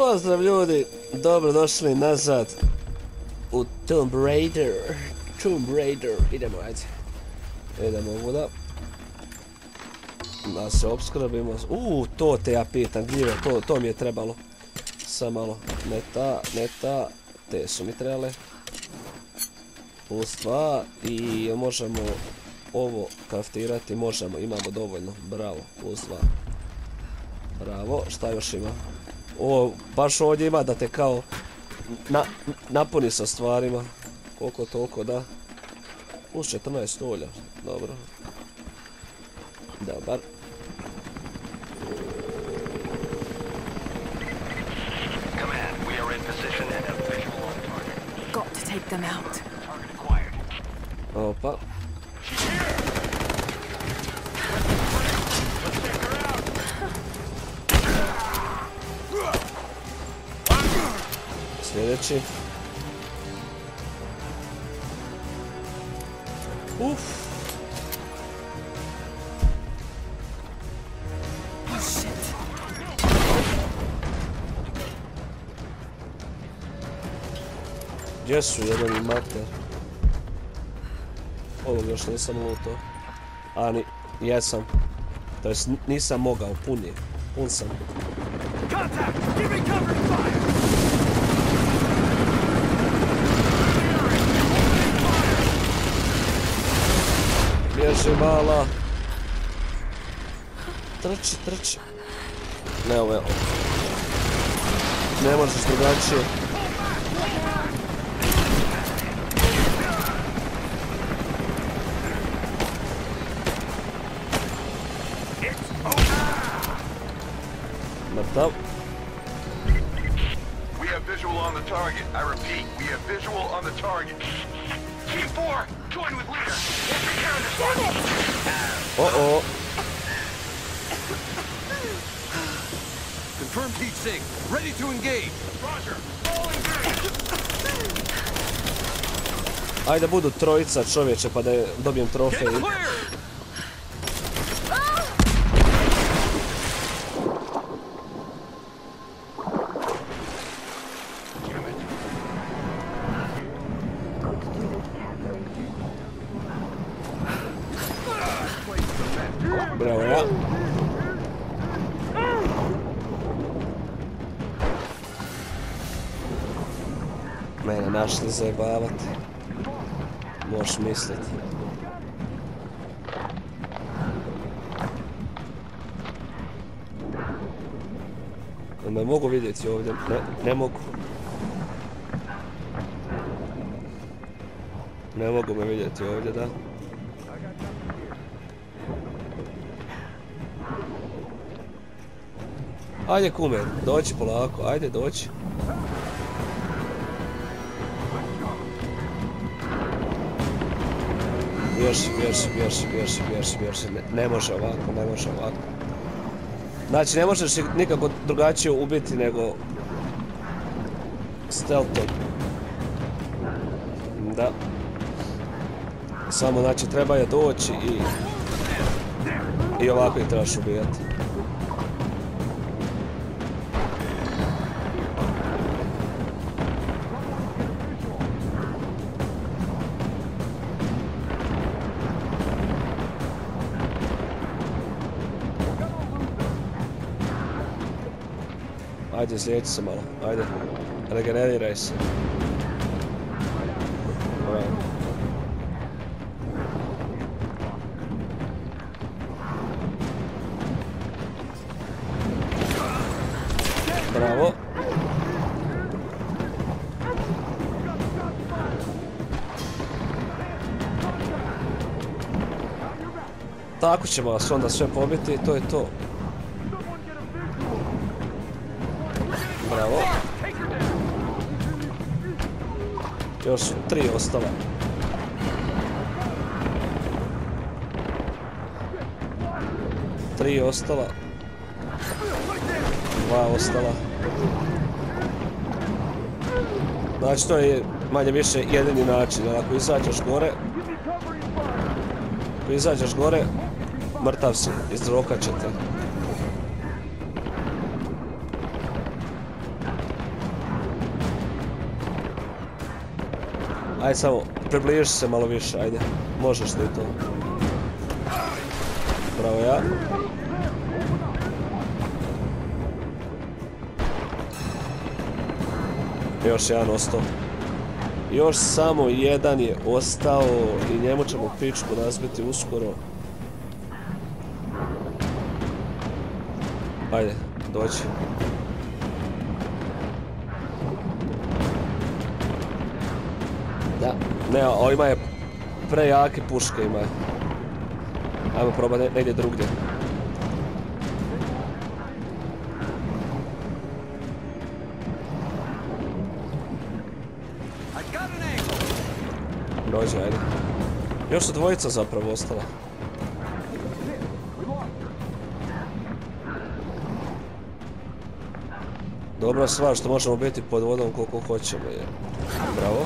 Pozdrav ljudi, dobrodošli nazad u Tomb Raider. Idemo, ajde. Idemo ovuda. Da se opskrbimo. To te ja pitam, gljive, to mi je trebalo. Sam malo, ne ta, te su mi trebale. Plus 2 i možemo ovo kraftirati, možemo, imamo dovoljno, bravo, plus 2. Bravo, šta još ima? Ovo, baš ovdje ima da te kao napuni sa stvarima. Koliko toliko da. Plus 14 ulja, dobro. Dobar. Opa. Sljedeći. Gdje su jedan i mater? Ovog još nisam lutao. A jesam. To jest nisam mogao, pun sam. Bježi mala. Trči. Ne, ovo je... Ne možeš drugačije. Mrtav. We have visual on the target. I repeat, we have visual on the target. Team 4, join with leader. Let's take care of this one. Uh-oh. Confirm heat sink. Ready to engage. Roger. All engaged. Ajde budu trojica čovječe pa da dobijem trofej. Bravo, ja. Mene našli zajebavati. Možeš misliti. Me mogu vidjeti ovdje? Ne mogu. Ne mogu me vidjeti ovdje, da. Ajde kume, doći polako, ajde doći. Bježi. Ne može ovako. Znači, ne možeš nikako drugačije ubiti nego stealthom. Da. Samo, znači, treba je doći i ovako ih trebaš ubijati. Ajde, izliječi se malo, ajde, regeneriraj se. Bravo. Tako ćemo vas onda sve pobiti i to je to. Bravo. Još su 3 ostala. 3 ostala. 2 ostala. Znači to je manje više jedini način. Ako izađeš gore, mrtav si, izrokat će te. Ajde samo, približi se malo više, ajde. Možeš ti to. Bravo ja. Još jedan ostao. Još samo jedan je ostao i njemu ćemo pičku razbiti uskoro. Ajde, dođi. Da, ne, ovima je prejake puške imaju. Ajmo probati negdje drugdje. Dođe, ajde. Još su dvojica zapravo ostala. Dobra stvar što možemo biti pod vodom koliko hoćemo je. Bravo.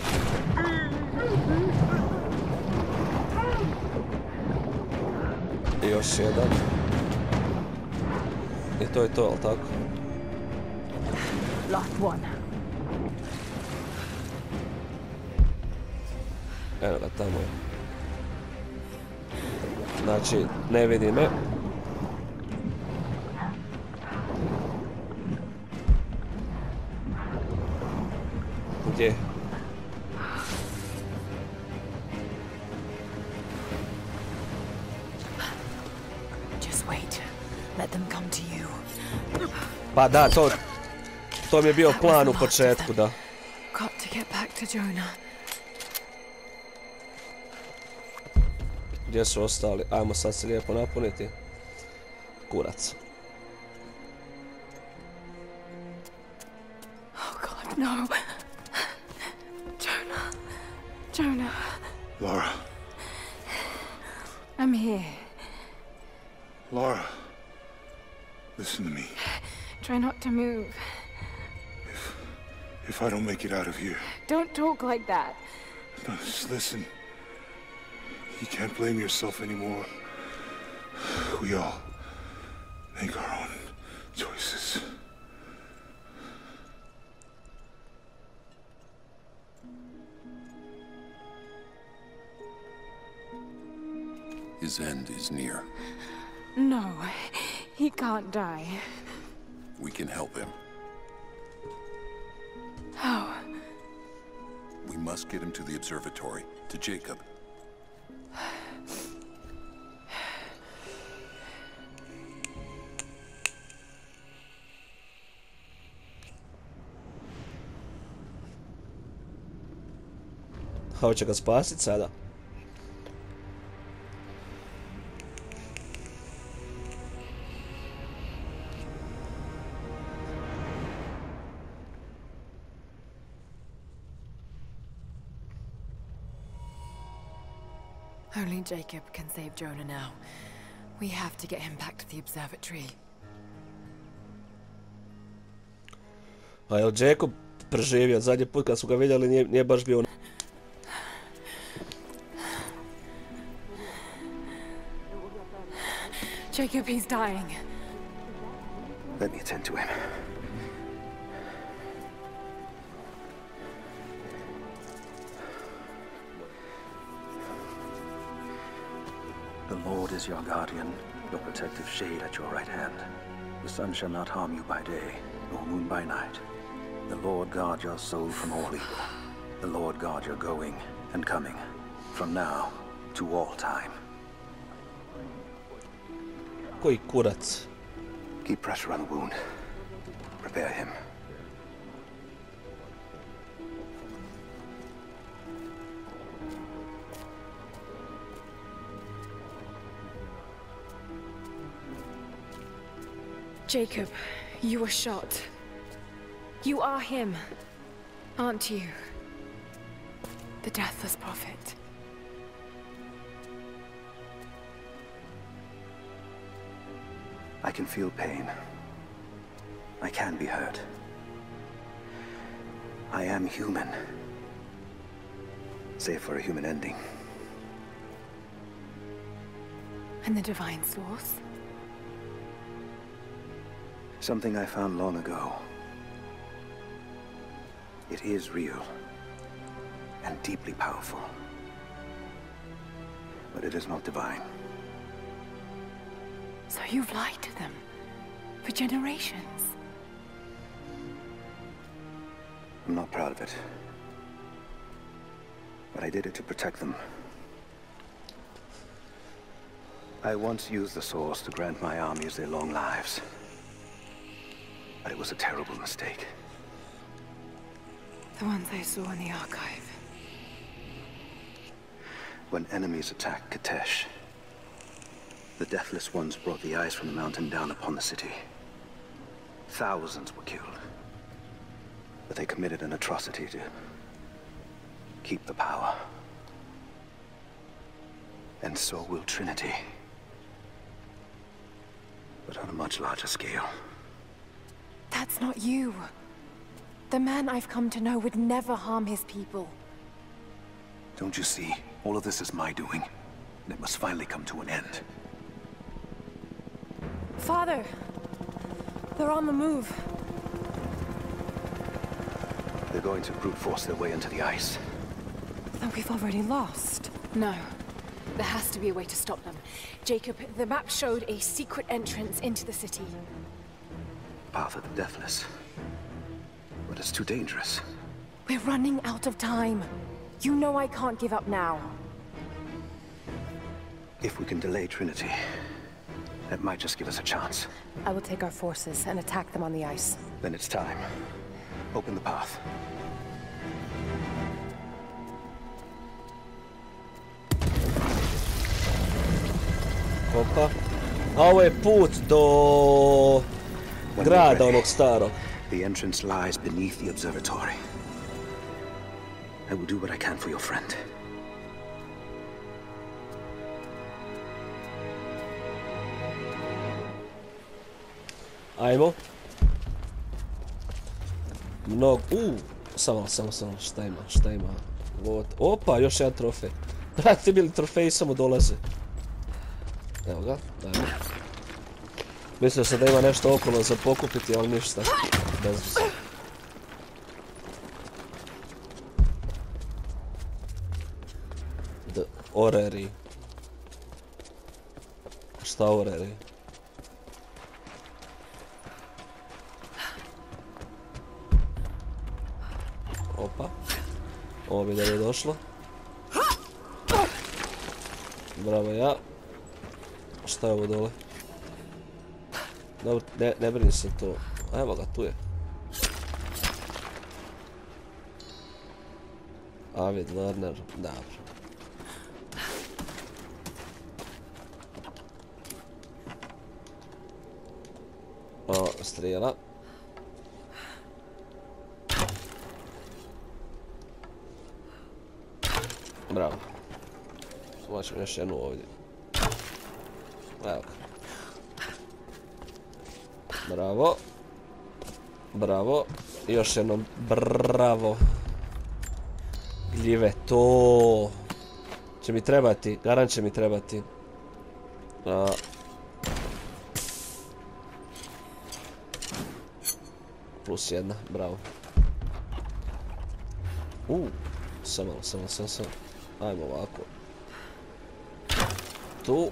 I još jedan. I to je to, ali tako? Last one. Evo ga, tamo je. Znači, ne vidi me. Gdje? Just wait. Let them come to you. Pa da, to mi je bio plan u početku, da. Got to get back to Jonah. Gdje su ostali? Ajmo sad se lijepo napuniti. Kurac. Oh God, no. Jonah. Laura. I'm here. Laura. Listen to me. Try not to move. If I don't make it out of here. Don't talk like that. No, just listen. You can't blame yourself anymore. We all make our own choices. His end is near. No, he can't die. We can help him. How? We must get him to the observatory, to Jacob. Hoće ga spasit sada. Only Jacob can save Jonah now. We have to get him back to the observatory. A jel Jacob preživio? Zadnji put kad su ga vidjeli nije baš bio... Jacob, he's dying. Let me attend to him. The Lord is your guardian, your protective shade at your right hand. The sun shall not harm you by day, nor moon by night. The Lord guard your soul from all evil. The Lord guard your going and coming, from now to all time. Koji kurac? Keep pressure on the wound. Prepare him. Jacob, you were shot. You are him, aren't you? The deathless prophet. I can feel pain. I can be hurt. I am human. Save for a human ending. And the divine source? Something I found long ago. It is real. and deeply powerful. But it is not divine. So you've lied to them for generations. I'm not proud of it. But I did it to protect them. I once used the Source to grant my armies their long lives. But it was a terrible mistake. The ones I saw in the archive. When enemies attacked Katesh, the Deathless Ones brought the ice from the mountain down upon the city. Thousands were killed. But they committed an atrocity to keep the power. And so will Trinity. But on a much larger scale. That's not you. The man I've come to know would never harm his people. Don't you see? All of this is my doing. And it must finally come to an end. Father! They're on the move. They're going to brute force their way into the ice. Then we've already lost. No. There has to be a way to stop them. Jacob, the map showed a secret entrance into the city. Path of the Deathless. But it's too dangerous. We're running out of time. You know I can't give up now. If we can delay Trinity, that might just give us a chance. I will take our forces and attack them on the ice. Then it's time. Open the path. Opa. A ovo je put do grada onog starog. The entrance lies beneath the observatory. I will do what I can for your friend. Ajmo. Samo, šta ima? Opa, još jedan trofej. Ti bili trofeji samo dolaze. Evo ga, dajmo. Mislio sam da ima nešto okolo za pokupiti, ali ništa. Bez veze. Oreri. Šta oreri? Opa. Ovo bi da je došlo. Bravo ja. Šta je ovo dole? Dobro, ne brini se to. Evo ga, tu je. Avid Lerner, dobro. O, strijela. Bravo. Svačem još jednu ovdje. Evo ga. Bravo. Bravo. I još jednom bravo. Gljive, to će mi trebati, garant će mi trebati. Plus jedna, bravo. Samo. Ajmo ovako. Tu.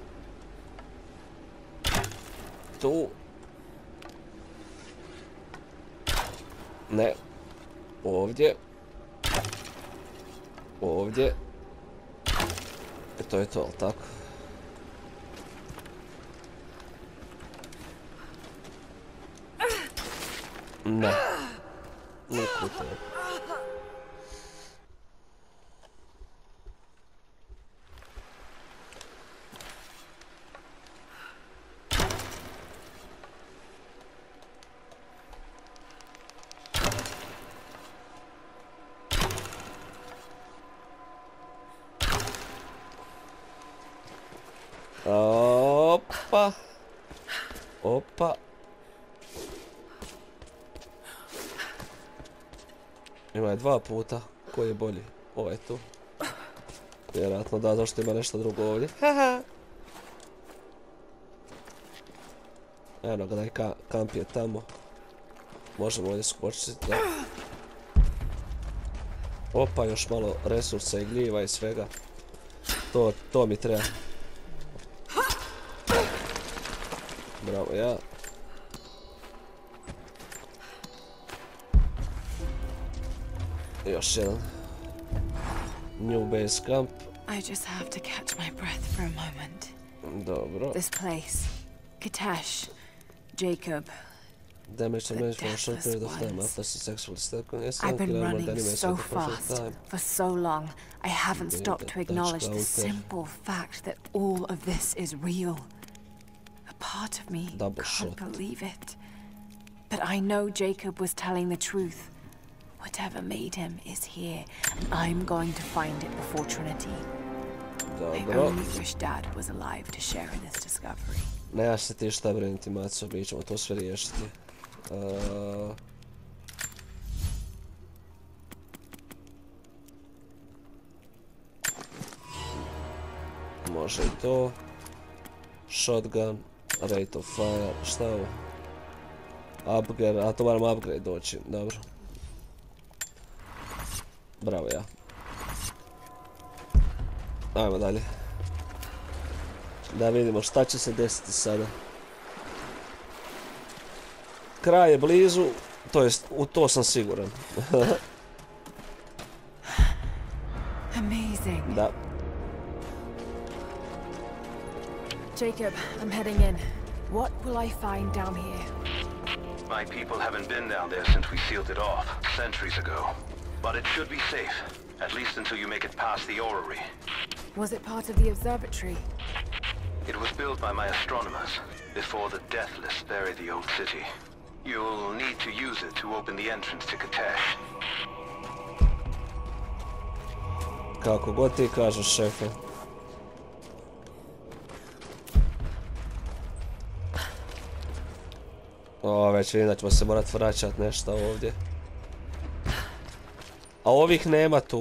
Ne. Ovdje. To je to, ali tako? Ne. Niko to. Opa. Ima je dva puta. Koji je bolji? Ovo je tu. Vjerojatno da, zašto ima nešto drugo ovdje. Eno ga da je kamp je tamo. Možemo ovdje skočiti. Opa, još malo resursa i gljiva i svega. To mi treba. Bravo, ja. Još jedan. New base camp. I just have to catch my breath for a moment. Dobro. This place. Kitesh. Jacob. Damage and damage for a short period of time after successful step. I've been running so fast for so long. I haven't stopped to acknowledge the simple fact that all of this is real. A part of me can't believe it. But I know Jacob was telling the truth. Whatever made him is here, and I'm going to find it before Trinity. I only wish Dad was alive to share in this discovery. Nemaš se ti šta brinuti, Maco, mi ćemo to sve riješiti. Može i to. Shotgun, rate of fire, šta je ovo? Upgrade, a to moram upgrade doći, dobro. Bravo, ja. Ajmo dalje. Da vidimo šta će se desiti sada. Kraj je blizu, to jest, u to sam siguran. Amazing. Da. Jacob, I'm heading in. What will I find down here? My people haven't been down there since we sealed it off, centuries ago. But it should be safe, at least until you make it past the orrery. Was it part of the observatory? It was built by my astronomers, before the Deathless buried the old city. You'll need to use it to open the entrance to Kitesh. Kako god ti kažeš, šefe. O, već vidim da ćemo se morat vraćat nešto ovdje. A ovih nema tu.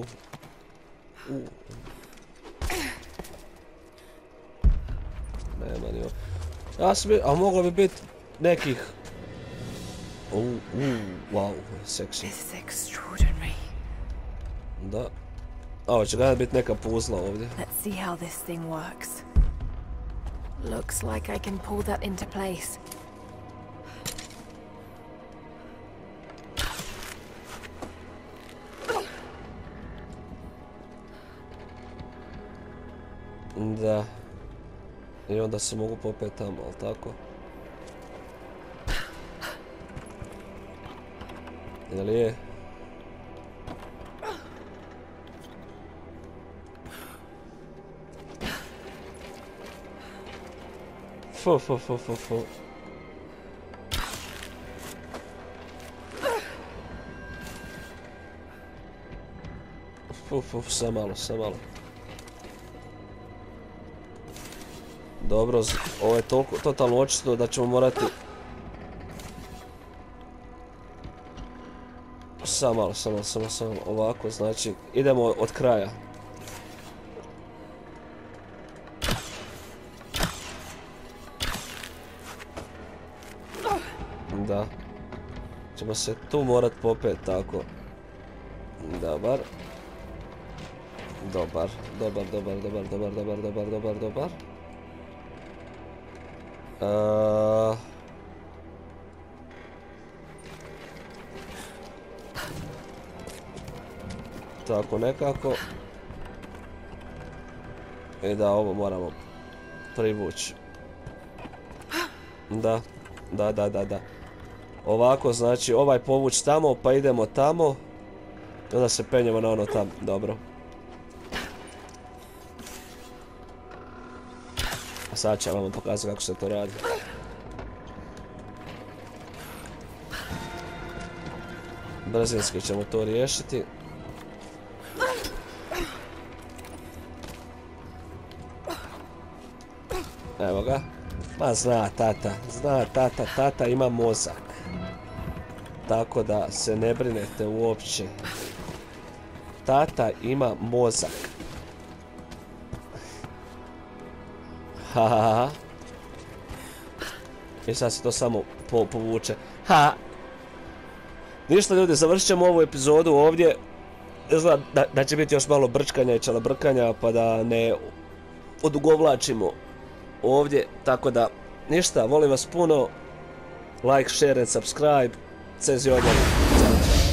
Nema ni ovo. Ja sam a moglo bi biti nekih... wow, seksi. This is extraordinary. Da. A ovo će gledati biti neka puzla ovdje. Let's see how this thing works. Looks like I can pull that into place. Da. I onda se mogu popet tamo, ali tako? Jel je? Fu. Sve malo. Dobro, ovo je totalno očito da ćemo morati... Samo malo, ovako, znači, idemo od kraja. Da. Ćemo se tu morat popet, tako. Dobar. Tako nekako. I da, ovo moramo privući. Da. Ovako, znači, ovaj povući tamo, pa idemo tamo. I onda se penjemo na ono tamo, dobro. A sad ću vam pokazati kako se to radi. Brzinski ćemo to riješiti. Evo ga. Ma zna tata ima mozak. Tako da se ne brinete uopće. Tata ima mozak. Hahaha. I sad se to samo povuče. Ha. Ništa ljudi, završit ćemo ovu epizodu ovdje. znam da će biti još malo brčkanja i čalabrkanja pa da ne odugovlačimo ovdje, tako da ništa, volim vas puno, like, share and subscribe, cezio odjeli.